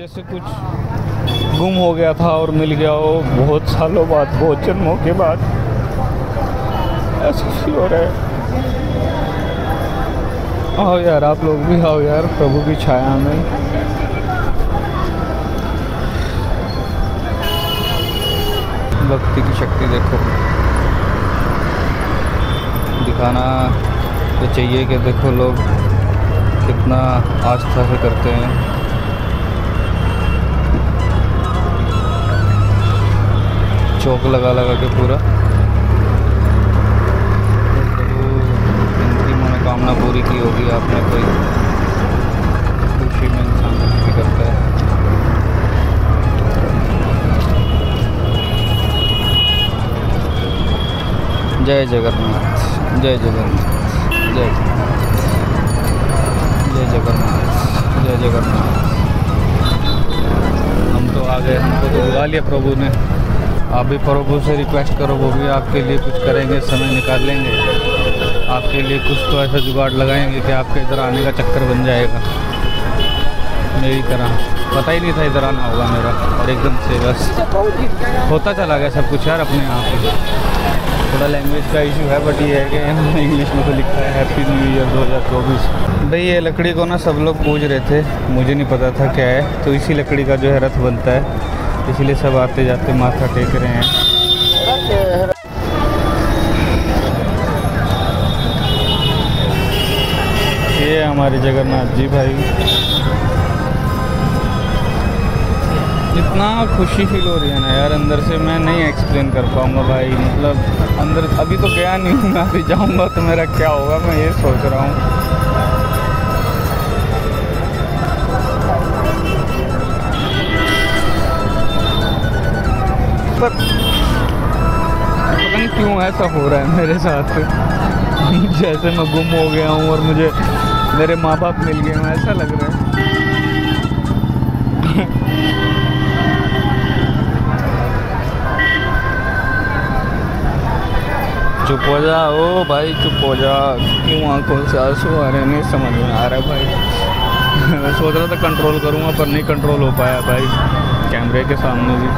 जैसे कुछ गुम हो गया था और मिल गया हो बहुत सालों बाद, बहुत जन्मों के बाद। ऐसा फील हो रहा है। आओ यार, आप लोग भी आओ यार प्रभु की छाया में। भक्ति की शक्ति देखो, दिखाना तो चाहिए कि देखो लोग कितना आस्था से करते हैं। चौक लगा लगा के पूरा इनकी मनोकामना पूरी की होगी आपने। कोई खुशी में इंसान भक्ति करता है। जय जगन्नाथ, जय जगन्नाथ, जय जय जगन्नाथ, जय जगन्नाथ। हम तो आ गए, हमको तो बुला लिया प्रभु ने। आप भी प्रभु से रिक्वेस्ट करो, वो भी आपके लिए कुछ करेंगे, समय निकाल लेंगे। आपके लिए कुछ तो ऐसा जुगाड़ लगाएंगे कि आपके इधर आने का चक्कर बन जाएगा। मेरी तरह पता ही नहीं था इधर आना होगा मेरा, और एकदम से बस होता चला गया सब कुछ यार अपने आप ही। थोड़ा लैंग्वेज का इशू है, बट ये है कि इंग्लिश में तो लिखा है हैप्पी न्यू ईयर 2024। भाई ये लकड़ी को ना सब लोग पूज रहे थे, मुझे नहीं पता था क्या है। तो इसी लकड़ी का जो है रथ बनता है, इसीलिए सब आते जाते माथा टेक रहे हैं। ये हमारे जगन्नाथ जी भाई। इतना खुशी फील हो रही है ना यार अंदर से, मैं नहीं एक्सप्लेन कर पाऊँगा भाई। मतलब अंदर अभी तो गया नहीं हूँ मैं, अभी जाऊँगा तो मेरा क्या होगा, मैं ये सोच रहा हूँ। पर पता नहीं क्यों ऐसा हो रहा है मेरे साथ। जैसे मैं गुम हो गया हूँ और मुझे मेरे माँ बाप मिल गए हैं, ऐसा लग रहा है। चुप हो जा ओ भाई, चुप हो जा। क्यों आंखों से आंसू आ रहे हैं, नहीं समझ में आ रहा है भाई। मैं सोच रहा था कंट्रोल करूँगा पर नहीं कंट्रोल हो पाया भाई, कैमरे के सामने भी।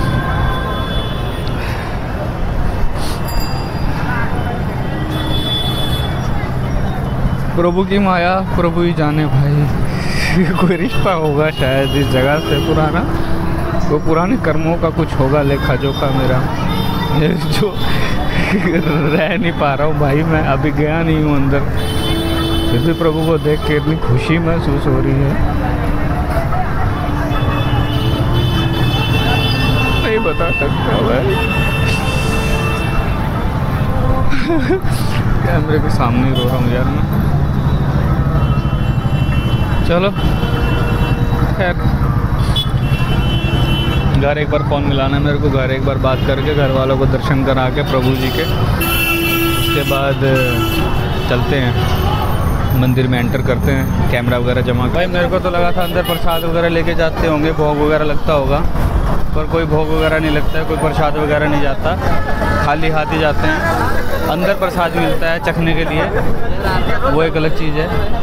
प्रभु की माया प्रभु ही जाने भाई। कोई रिश्ता होगा शायद इस जगह से पुराना, वो पुराने कर्मों का कुछ होगा लेखा जोखा मेरा, जो रह नहीं पा रहा हूँ भाई। मैं अभी गया नहीं हूँ अंदर, फिर भी प्रभु को देख के इतनी खुशी महसूस हो रही है, नहीं बता सकता भाई। कैमरे के सामने रो रहा हूँ यार मैं। चलो खैर, घर एक बार फ़ोन मिलाना है मेरे को, घर एक बार बात करके घर वालों को दर्शन करा के प्रभु जी के, उसके बाद चलते हैं मंदिर में, एंटर करते हैं, कैमरा वगैरह जमा। भाई मेरे को तो लगा था अंदर प्रसाद वगैरह लेके जाते होंगे, भोग वगैरह लगता होगा, पर कोई भोग वगैरह नहीं लगता है, कोई प्रसाद वगैरह नहीं जाता, खाली हाथ ही जाते हैं। अंदर प्रसाद मिलता है चखने के लिए, वो एक अलग चीज़ है।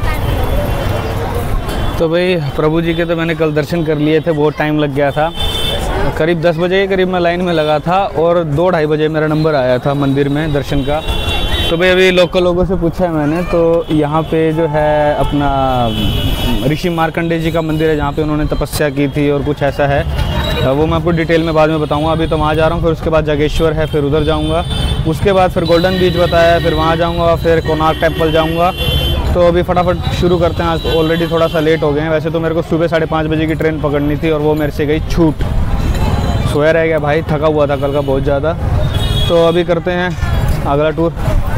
तो भाई प्रभु जी के तो मैंने कल दर्शन कर लिए थे, बहुत टाइम लग गया था, करीब 10 बजे के करीब मैं लाइन में लगा था और 2-2:30 बजे मेरा नंबर आया था मंदिर में दर्शन का। तो भाई अभी लोकल लोगों से पूछा है मैंने, तो यहाँ पे जो है अपना ऋषि मार्कंडेय जी का मंदिर है, जहाँ पे उन्होंने तपस्या की थी और कुछ ऐसा है, वो मैं आपको डिटेल में बाद में बताऊँगा। अभी तो वहाँ जा रहा हूँ, फिर उसके बाद जागेश्वर है, फिर उधर जाऊँगा, उसके बाद फिर गोल्डन बीच बताया, फिर वहाँ जाऊँगा, फिर कोणार्क टेम्पल जाऊँगा। तो अभी फटाफट शुरू करते हैं, आज ऑलरेडी थोड़ा सा लेट हो गए हैं। वैसे तो मेरे को सुबह 5:30 बजे की ट्रेन पकड़नी थी और वो मेरे से गई छूट, सोया रह गया भाई, थका हुआ था कल का बहुत ज़्यादा। तो अभी करते हैं अगला टूर।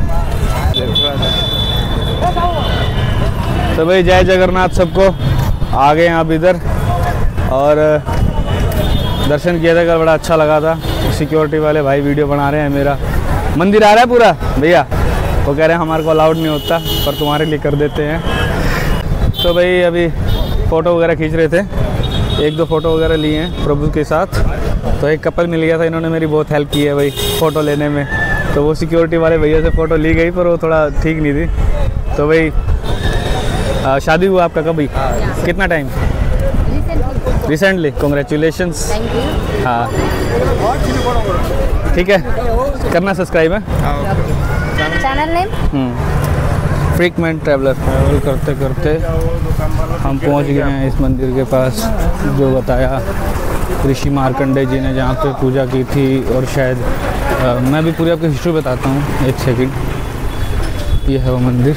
तो भाई जय जगन्नाथ सबको, आ गए हैं आप इधर और दर्शन किया था कल, बड़ा अच्छा लगा था। सिक्योरिटी वाले भाई वीडियो बना रहे हैं मेरा, मंदिर आ रहा है पूरा भैया, वो कह रहे हैं हमारे को अलाउड नहीं होता पर तुम्हारे लिए कर देते हैं। तो भाई अभी फ़ोटो वगैरह खींच रहे थे, 1-2 फ़ोटो वगैरह लिए हैं प्रभु के साथ। तो एक कपल मिल गया था, इन्होंने मेरी बहुत हेल्प की है भाई फ़ोटो लेने में। तो वो सिक्योरिटी वाले भैया से फ़ोटो ली गई पर वो थोड़ा ठीक नहीं थी। तो भाई शादी हुआ आपका कभी? कितना time? Recently? Congratulations. Thank you. हाँ ठीक है, करना सब्सक्राइब है। Channel name frequent traveller. Travel करते करते हम पहुंच गए हैं इस मंदिर के पास जो बताया ऋषि मार्कंडेय जी ने, जहाँ पे पूजा की थी। और शायद मैं भी पूरी आपको हिस्ट्री बताता हूँ, एक सेकंड। ये है वो मंदिर।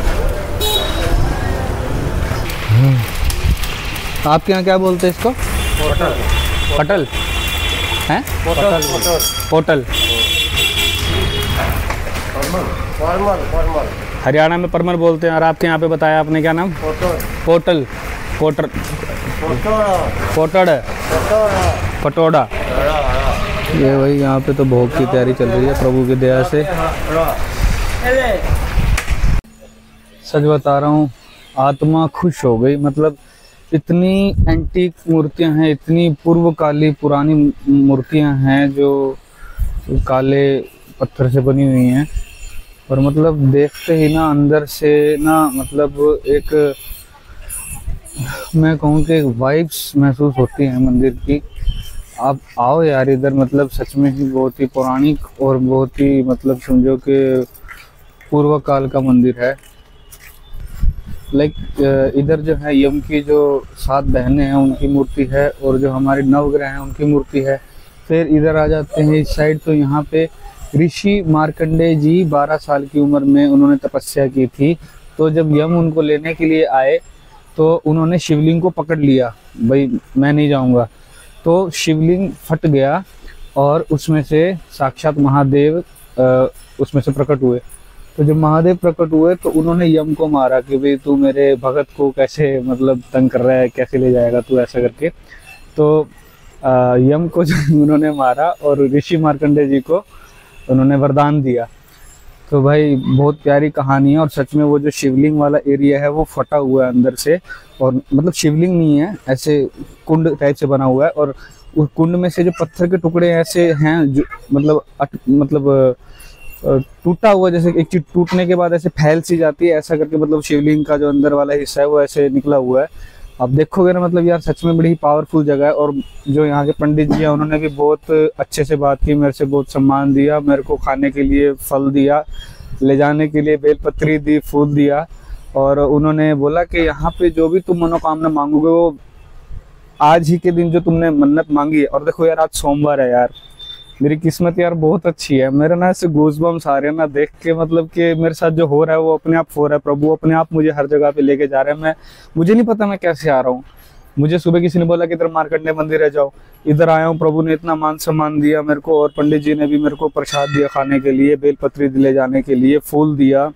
आपके यहाँ क्या बोलते हैं इसको? पोर्टल। पटल हैं? पोर्टल। हरियाणा में परमल बोलते हैं। और आपके यहाँ पे बताया आपने क्या नाम? पोर्टल। पोर्टल। पोर्टल। पटोड़ा। ये वही, यहाँ पे तो भोग की तैयारी चल रही है प्रभु की दया से। सच बता रहा हूँ, आत्मा खुश हो गई। मतलब इतनी एंटीक मूर्तियाँ हैं, इतनी पूर्वकाली पुरानी मूर्तियाँ हैं जो काले पत्थर से बनी हुई हैं। और मतलब देखते ही ना अंदर से ना, मतलब एक, मैं कहूँ कि वाइब्स महसूस होती हैं मंदिर की। आप आओ यार इधर, मतलब सच में ही बहुत ही पौराणिक और बहुत ही, मतलब समझो कि पूर्व काल का मंदिर है। लाइक इधर जो है यम की जो 7 बहनें हैं उनकी मूर्ति है, और जो हमारे नवग्रह हैं उनकी मूर्ति है। फिर इधर आ जाते हैं इस साइड, तो यहाँ पे ऋषि मार्कंडेय जी 12 साल की उम्र में उन्होंने तपस्या की थी। तो जब यम उनको लेने के लिए आए तो उन्होंने शिवलिंग को पकड़ लिया, भाई मैं नहीं जाऊंगा। तो शिवलिंग फट गया और उसमें से साक्षात महादेव उसमें से प्रकट हुए। तो जब महादेव प्रकट हुए तो उन्होंने यम को मारा कि भाई तू मेरे भगत को कैसे, मतलब तंग कर रहा है, कैसे ले जाएगा तू, ऐसा करके। तो यम को जो उन्होंने मारा और ऋषि मार्कंडेय जी को उन्होंने वरदान दिया। तो भाई बहुत प्यारी कहानी है। और सच में वो जो शिवलिंग वाला एरिया है वो फटा हुआ है अंदर से, और मतलब शिवलिंग नहीं है, ऐसे कुंड टाइप से बना हुआ है। और उस कुंड में से जो पत्थर के टुकड़े ऐसे हैं जो मतलब टूटा हुआ, जैसे एक चीज टूटने के बाद ऐसे फैल सी जाती है, ऐसा करके मतलब शिवलिंग का जो अंदर वाला हिस्सा है वो ऐसे निकला हुआ है। आप देखोगे ना, मतलब यार सच में बड़ी ही पावरफुल जगह है। और जो यहाँ के पंडित जी हैं उन्होंने भी बहुत अच्छे से बात की, मेरे से बहुत सम्मान दिया, मेरे को खाने के लिए फल दिया, ले जाने के लिए बेलपत्री दी, फूल दिया। और उन्होंने बोला कि यहाँ पे जो भी तुम मनोकामना मांगोगे वो आज ही के दिन जो तुमने मन्नत मांगी है। और देखो यार आज सोमवार है यार, मेरी किस्मत यार बहुत अच्छी है। मेरे ना ऐसे गूज़बम्स आ रहे हैं ना देख के, मतलब कि मेरे साथ जो हो रहा है वो अपने आप हो रहा है। प्रभु अपने आप मुझे हर जगह पे लेके जा रहे हैं। मुझे नहीं पता मैं कैसे आ रहा हूँ। मुझे सुबह किसी ने बोला कि इधर मार्कंडेय मंदिर है जाओ, इधर आया हूँ। प्रभु ने इतना मान सम्मान दिया मेरे को, और पंडित जी ने भी मेरे को प्रसाद दिया खाने के लिए, बेलपत्री ले जाने के लिए, फूल दिया।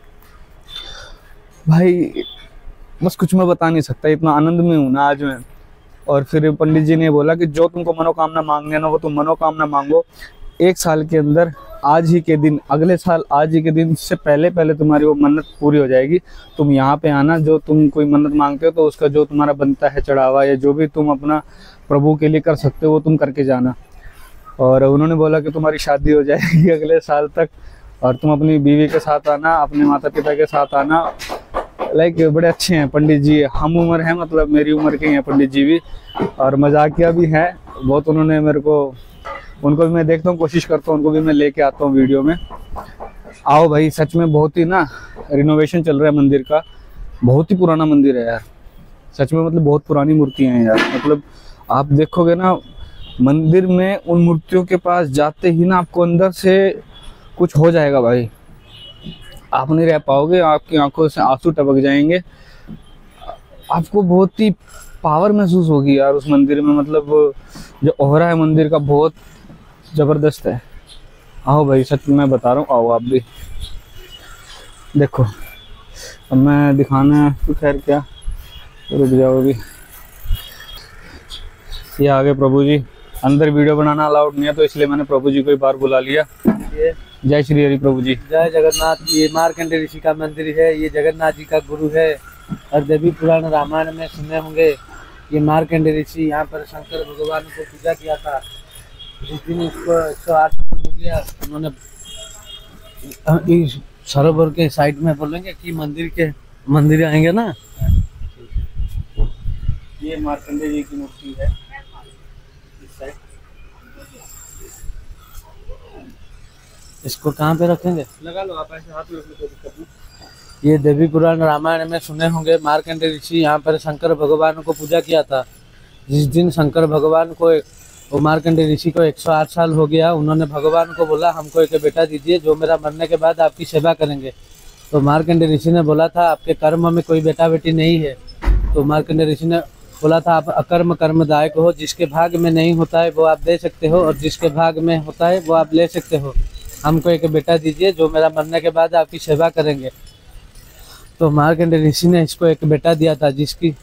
भाई बस कुछ मैं बता नहीं सकता, इतना आनंद में हूँ ना आज मैं। और फिर पंडित जी ने बोला कि जो तुमको मनोकामना मांगने ना वो तुम मनोकामना मांगो, 1 साल के अंदर आज ही के दिन, अगले साल आज ही के दिन से पहले तुम्हारी वो मन्नत पूरी हो जाएगी। तुम यहाँ पे आना, जो तुम कोई मन्नत मांगते हो तो उसका जो तुम्हारा बनता है चढ़ावा या जो भी तुम अपना प्रभु के लिए कर सकते हो वो तुम करके जाना। और उन्होंने बोला कि तुम्हारी शादी हो जाएगी अगले साल तक, और तुम अपनी बीवी के साथ आना, अपने माता पिता के साथ आना। लाइक बड़े अच्छे हैं पंडित जी, हम उम्र हैं, मतलब मेरी उम्र के हैं पंडित जी भी, और मजाकिया भी हैं बहुत। उन्होंने मेरे को, उनको भी मैं देखता हूँ, कोशिश करता हूँ उनको भी मैं लेके आता हूँ वीडियो में। आओ भाई, सच में बहुत ही ना रिनोवेशन चल रहा है मंदिर का, बहुत ही पुराना मंदिर है यार सच में, मतलब बहुत पुरानी मूर्तियाँ हैं यार। मतलब आप देखोगे ना मंदिर में, उन मूर्तियों के पास जाते ही ना आपको अंदर से कुछ हो जाएगा भाई, आप नहीं रह पाओगे, आपकी आंखों से आंसू टपक जाएंगे। आपको बहुत ही पावर महसूस होगी यार उस मंदिर में। मतलब जो ओहरा है मंदिर का बहुत ज़बरदस्त है। आओ भाई, सच में मैं बता रहा हूँ, आओ आप भी देखो। अब मैं दिखाना है तो खैर क्या, रुक जाओ अभी। ये आगे प्रभु जी, अंदर वीडियो बनाना अलाउड नहीं है तो इसलिए मैंने प्रभु जी को एक बार बुला लिया। जय श्री हरि प्रभु जी। जय जगन्नाथ। ये मार्कंडेय ऋषि का मंदिर है, ये जगन्नाथ जी का गुरु है। और देवी पुराण रामायण में सुने होंगे, ये मार्कंडेय ऋषि यहाँ पर शंकर भगवान को पूजा किया था। जिस दिन उसको 108 हो गया, उन्होंने इस सरोवर के साइड में बोलेंगे कि मंदिर आएंगे ना। ये मार्कंडेय जी की मूर्ति है। इसको कहाँ पे रखेंगे? लगा लो आप, ऐसे हाथ में रख लो, कोई दिक्कत नहीं। ये देवी पुराण रामायण में सुने होंगे, मार्कंडेय ऋषि यहाँ पर शंकर भगवान को पूजा किया था। जिस दिन शंकर भगवान को वो मार्कंडेय ऋषि को 108 साल हो गया, उन्होंने भगवान को बोला हमको एक बेटा दीजिए जो मेरा मरने के बाद आपकी सेवा करेंगे। तो मार्कंडेय ऋषि ने बोला था आपके कर्म में कोई बेटा बेटी नहीं है। तो मार्कंडेय ऋषि ने बोला था आप अकर्म कर्मदायक हो, जिसके भाग में नहीं होता है वो आप दे सकते हो और जिसके भाग में होता है वो आप ले सकते हो। हमको एक बेटा दीजिए जो मेरा मरने के बाद आपकी सेवा करेंगे। तो मार्कंडेय ऋषि ने इसको एक बेटा दिया था जिसकी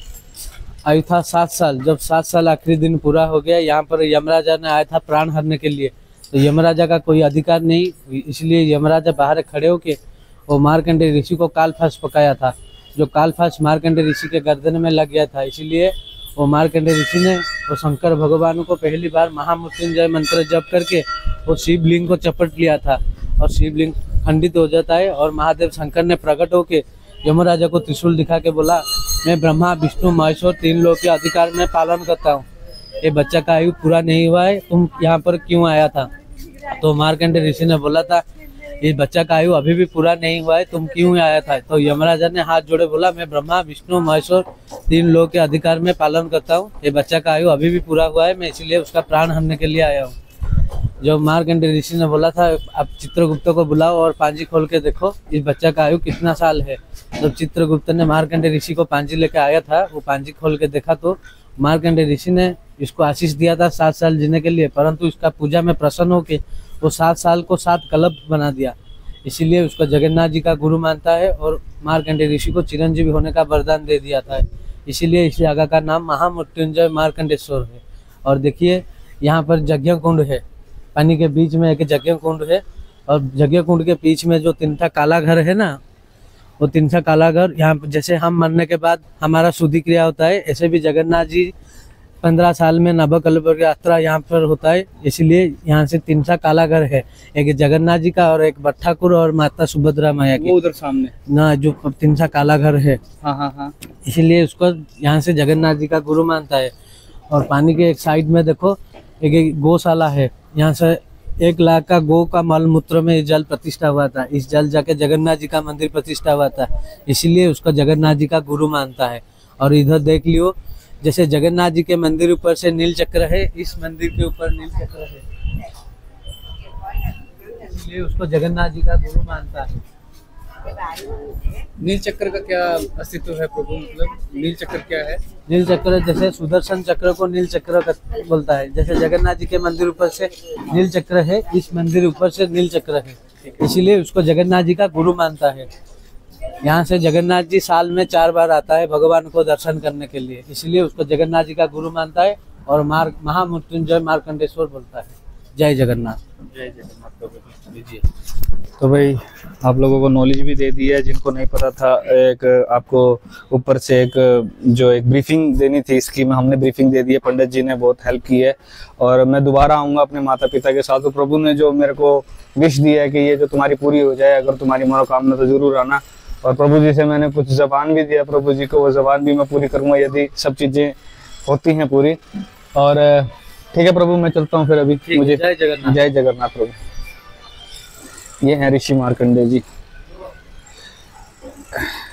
आयु था 7 साल। जब 7 साल आखिरी दिन पूरा हो गया, यहाँ पर यमराजा ने आया था प्राण हरने के लिए। तो यमराजा का कोई अधिकार नहीं, इसलिए यमराजा बाहर खड़े होके वो मार्कंडेय ऋषि को कालफास पकाया था। जो कालफास मार्कंडेय ऋषि के गर्दन में लग गया था, इसीलिए वो मार्कंडेय ऋषि ने वो शंकर भगवान को पहली बार महामृत्युंजय मंत्र जप करके वो शिवलिंग को चपट लिया था और शिवलिंग खंडित हो जाता है। और महादेव शंकर ने प्रकट होके यमराजा को त्रिशूल दिखा के बोला मैं ब्रह्मा विष्णु महेश्वर 3 लोक के अधिकार में पालन करता हूँ। ये बच्चा का आयु पूरा नहीं हुआ है, तुम यहाँ पर क्यों आया था? तो मार्कंडेय ऋषि ने बोला था ये बच्चा का आयु अभी भी पूरा नहीं हुआ है, तुम क्यों आया था? तो यमराजा ने हाथ जोड़े बोला मैं ब्रह्मा विष्णु महेश्वर 3 लोक के अधिकार में पालन करता हूँ। ये बच्चा का आयु अभी भी पूरा हुआ है, मैं इसीलिए उसका प्राण हरने के लिए आया हूँ। जब मार्कंडेय ऋषि ने बोला था आप चित्रगुप्त को बुलाओ और पांजी खोल के देखो इस बच्चा का आयु कितना साल है। जब चित्रगुप्त ने मार्कंडेय ऋषि को पांजी लेके आया था, वो पांजी खोल के देखा तो मार्कंडेय ऋषि ने इसको आशीष दिया था 7 साल जीने के लिए, परंतु इसका पूजा में प्रसन्न होकर वो 7 साल को 7 कल्प बना दिया। इसीलिए उसको जगन्नाथ जी का गुरु मानता है और मार्कंडेय ऋषि को चिरंजीवी होने का वरदान दे दिया था। इसीलिए इस जगह का नाम महामृत्युंजय मार्कंडेश्वर है। और देखिए यहाँ पर यज्ञ कुंड है, पानी के बीच में एक यज्ञ कुंड है और यज्ञ कुंड के बीच में जो 3ठा काला घर है ना, वो 3ठा काला घर यहाँ पर जैसे हम मरने के बाद हमारा शुद्धि क्रिया होता है, ऐसे भी जगन्नाथ जी 15 साल में नवकल्प यात्रा यहाँ पर होता है। इसलिए यहाँ से 3ठा काला घर है, एक जगन्नाथ जी का और एक बट ठाकुर और माता सुभद्रा मैया की। उधर सामने ना जो 3ठा काला घर है, हाँ। इसीलिए उसको यहाँ से जगन्नाथ जी का गुरु मानता है। और पानी के एक साइड में देखो एक गौशाला है, यहाँ से 1 लाख का गौ का मल मूत्र में जल प्रतिष्ठा हुआ था। इस जल जाके जगन्नाथ जी का मंदिर प्रतिष्ठा हुआ था, इसीलिए उसको जगन्नाथ जी का गुरु मानता है। और इधर देख लियो जैसे जगन्नाथ जी के मंदिर ऊपर से नील चक्र है, इस मंदिर के ऊपर नील चक्र है, इसलिए उसको जगन्नाथ जी का गुरु मानता है। नील चक्र का क्या अस्तित्व है प्रभु, मतलब नील चक्र क्या है? नील चक्र जैसे सुदर्शन चक्र को नील चक्र बोलता है, जैसे जगन्नाथ जी के मंदिर ऊपर से नील चक्र है, इस मंदिर ऊपर से नील चक्र है, इसीलिए उसको जगन्नाथ जी का गुरु मानता है। यहाँ से जगन्नाथ जी साल में 4 बार आता है भगवान को दर्शन करने के लिए, इसलिए उसको जगन्नाथ जी का गुरु मानता है और महामृत्युंजय मार्कंडेश्वर बोलता है। जय जगन्नाथ। जय जगन्नाथ प्रभु। लीजिए। तो भाई आप लोगों को नॉलेज भी दे दी है, जिनको नहीं पता था एक आपको ऊपर से एक ब्रीफिंग देनी थी, इसकी में हमने ब्रीफिंग दे दी है। पंडित जी ने बहुत हेल्प की है और मैं दोबारा आऊँगा अपने माता पिता के साथ। तो प्रभु ने जो मेरे को विश दिया है कि ये जो तुम्हारी पूरी हो जाए, अगर तुम्हारी मनोकामना तो जरूर आना। और प्रभु जी से मैंने कुछ जबान भी दिया प्रभु जी को, वो जबान भी मैं पूरी करूँगा यदि सब चीज़ें होती हैं पूरी। और ठीक है प्रभु, मैं चलता हूँ फिर अभी। मुझे जय जगन्नाथ। जय जगन्नाथ प्रभु। ये है ऋषि मार्कंडेय जी।